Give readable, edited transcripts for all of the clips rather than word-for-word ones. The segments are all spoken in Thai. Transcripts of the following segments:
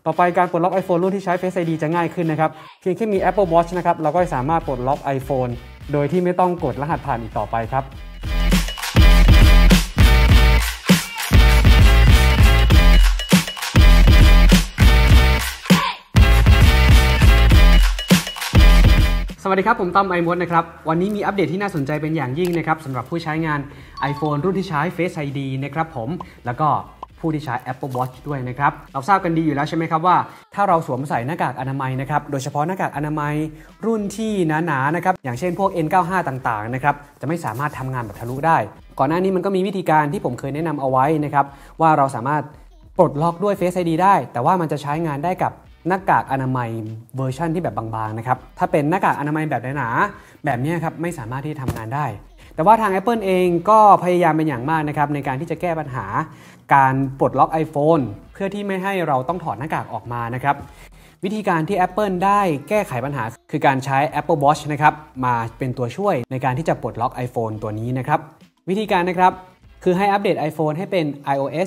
ต่อไปการปลดล็อก iPhone รุ่นที่ใช้ Face ID จะง่ายขึ้นนะครับเพียงแค่มี Apple Watch นะครับเราก็สามารถปลดล็อก iPhone โดยที่ไม่ต้องกดรหัสผ่านอีกต่อไปครับสวัสดีครับผมต้อมไอมดนะครับวันนี้มีอัปเดตที่น่าสนใจเป็นอย่างยิ่งนะครับสำหรับผู้ใช้งาน iPhone รุ่นที่ใช้ Face ID นะครับผมแล้วก็ผู้ที่ใช้ Apple Watch ด้วยนะครับเราทราบกันดีอยู่แล้วใช่ไหมครับว่าถ้าเราสวมใส่หน้ากากอนามัยนะครับโดยเฉพาะหน้ากากอนามัยรุ่นที่หนาๆนะครับอย่างเช่นพวก N95 ต่างๆนะครับจะไม่สามารถทำงานแบบทะลุได้ก่อนหน้านี้มันก็มีวิธีการที่ผมเคยแนะนำเอาไว้นะครับว่าเราสามารถปลดล็อกด้วย Face ID ได้แต่ว่ามันจะใช้งานได้กับหน้ากากอนามัยเวอร์ชันที่แบบบางๆนะครับถ้าเป็นหน้ากากอนามัยแบบหนาๆแบบนี้ครับไม่สามารถที่จะทำงานได้แต่ว่าทาง Apple เองก็พยายามเป็นอย่างมากนะครับในการที่จะแก้ปัญหาการปลดล็อก iPhone เพื่อที่ไม่ให้เราต้องถอดหน้ากากออกมานะครับวิธีการที่ Apple ได้แก้ไขปัญหาคือการใช้ Apple Watch นะครับมาเป็นตัวช่วยในการที่จะปลดล็อก iPhone ตัวนี้นะครับวิธีการนะครับคือให้อัปเดต iPhone ให้เป็น iOS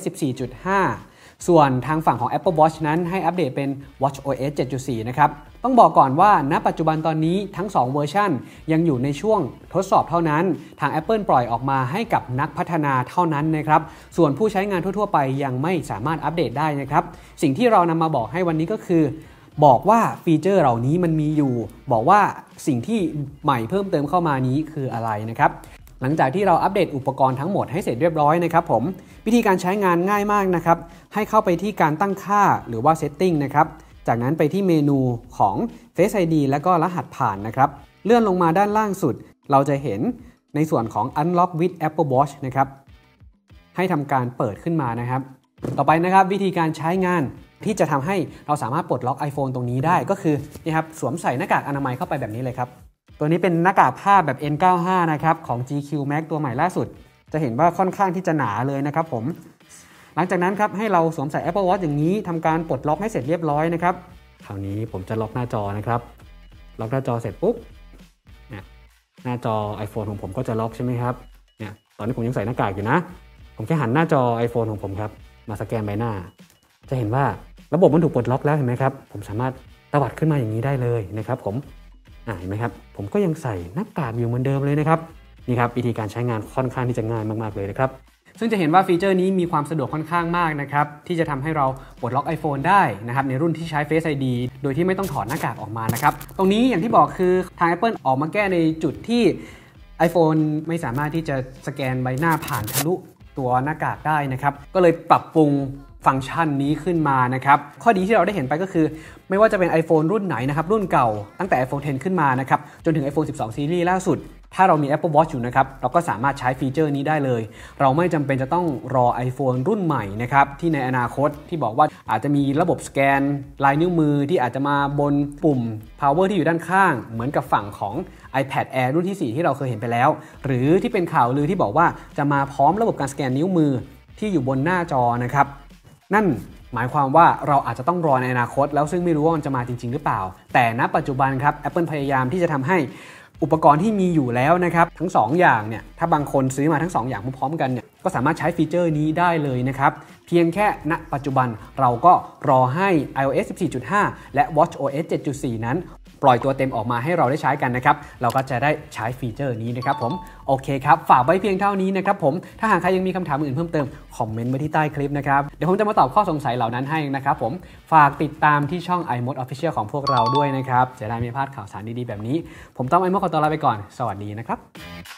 14.5 ส่วนทางฝั่งของ Apple Watch นั้นให้อัปเดตเป็น watchOS 7.4 นะครับต้องบอกก่อนว่าณปัจจุบันตอนนี้ทั้ง2เวอร์ชันยังอยู่ในช่วงทดสอบเท่านั้นทาง Apple ปล่อยออกมาให้กับนักพัฒนาเท่านั้นนะครับส่วนผู้ใช้งานทั่วๆไปยังไม่สามารถอัปเดตได้นะครับสิ่งที่เรานำมาบอกให้วันนี้ก็คือบอกว่าฟีเจอร์เหล่านี้มันมีอยู่บอกว่าสิ่งที่ใหม่เพิ่มเติมเข้ามานี้คืออะไรนะครับหลังจากที่เราอัปเดตอุปกรณ์ทั้งหมดให้เสร็จเรียบร้อยนะครับผมวิธีการใช้งานง่ายมากนะครับให้เข้าไปที่การตั้งค่าหรือว่า Setting นะครับจากนั้นไปที่เมนูของ Face ID แล้วก็รหัสผ่านนะครับเลื่อนลงมาด้านล่างสุดเราจะเห็นในส่วนของ Unlock with Apple Watch นะครับให้ทำการเปิดขึ้นมานะครับต่อไปนะครับวิธีการใช้งานที่จะทำให้เราสามารถปลดล็อก iPhone ตรงนี้ได้ก็คือนี่ครับสวมใส่หน้ากากอนามัยเข้าไปแบบนี้เลยครับตัวนี้เป็นหน้ากากผ้าแบบ N95 นะครับของ GQ Max ตัวใหม่ล่าสุดจะเห็นว่าค่อนข้างที่จะหนาเลยนะครับผมหลังจากนั้นครับให้เราสวมใส่ Apple Watch อย่างนี้ทำการปลดล็อกให้เสร็จเรียบร้อยนะครับคราวนี้ผมจะล็อกหน้าจอนะครับล็อกหน้าจอเสร็จปุ๊บเนี่ยหน้าจอ iPhone ของผมก็จะล็อกใช่ไหมครับเนี่ยตอนนี้ผมยังใส่หน้ากากอยู่นะผมแค่หันหน้าจอ iPhone ของผมครับมาสแกนใบหน้าจะเห็นว่าระบบมันถูกปลดล็อกแล้วเห็นไหมครับผมสามารถตวัดขึ้นมาอย่างนี้ได้เลยนะครับผมเห็นไหมครับผมก็ยังใส่หน้ากากอยู่เหมือนเดิมเลยนะครับนี่ครับวิธีการใช้งานค่อนข้างที่จะง่ายมากๆเลยนะครับซึ่งจะเห็นว่าฟีเจอร์นี้มีความสะดวกค่อนข้างมากนะครับที่จะทำให้เราปลดล็อก iPhone ได้นะครับในรุ่นที่ใช้ Face ID โดยที่ไม่ต้องถอดหน้ากากออกมานะครับตรงนี้อย่างที่บอกคือทาง Apple ออกมาแก้ในจุดที่ iPhone ไม่สามารถที่จะสแกนใบหน้าผ่านทะลุตัวหน้ากากได้นะครับก็เลยปรับปรุงฟังก์ชันนี้ขึ้นมานะครับข้อดีที่เราได้เห็นไปก็คือไม่ว่าจะเป็น iPhone รุ่นไหนนะครับรุ่นเก่าตั้งแต่ iPhone 10 ขึ้นมานะครับจนถึง iPhone 12 ซีรีส์ล่าสุดถ้าเรามี Apple Watch อยู่นะครับเราก็สามารถใช้ฟีเจอร์นี้ได้เลยเราไม่จำเป็นจะต้องรอ iPhone รุ่นใหม่นะครับที่ในอนาคตที่บอกว่าอาจจะมีระบบสแกนลายนิ้วมือที่อาจจะมาบนปุ่ม power ที่อยู่ด้านข้างเหมือนกับฝั่งของ iPad Air รุ่นที่ 4 ที่เราเคยเห็นไปแล้วหรือที่เป็นข่าวลือที่บอกว่าจะมาพร้อมระบบการสแกนนิ้วมือที่อยู่บนหน้าจอนะครับนั่นหมายความว่าเราอาจจะต้องรอในอนาคตแล้วซึ่งไม่รู้ว่ามันจะมาจริงๆหรือเปล่าแต่ณปัจจุบันครับ Apple พยายามที่จะทำให้อุปกรณ์ที่มีอยู่แล้วนะครับทั้ง2อย่างเนี่ยถ้าบางคนซื้อมาทั้ง2อย่างพร้อมๆกันเนี่ยก็สามารถใช้ฟีเจอร์นี้ได้เลยนะครับเพียงแค่ณปัจจุบันเราก็รอให้ iOS 14.5 และ watchOS 7.4 นั้นปล่อยตัวเต็มออกมาให้เราได้ใช้กันนะครับเราก็จะได้ใช้ฟีเจอร์นี้นะครับผมโอเคครับฝากไว้เพียงเท่านี้นะครับผมถ้าหากใครยังมีคำถามอื่นเพิ่มเติมคอมเมนต์ไว้ที่ใต้คลิปนะครับเดี๋ยวผมจะมาตอบข้อสงสัยเหล่านั้นให้นะครับผมฝากติดตามที่ช่อง iMode Official ของพวกเราด้วยนะครับจะได้ไม่พลาดข่าวสารดีๆแบบนี้ผมต้อง iMode ขอตัวลาไปก่อนสวัสดีนะครับ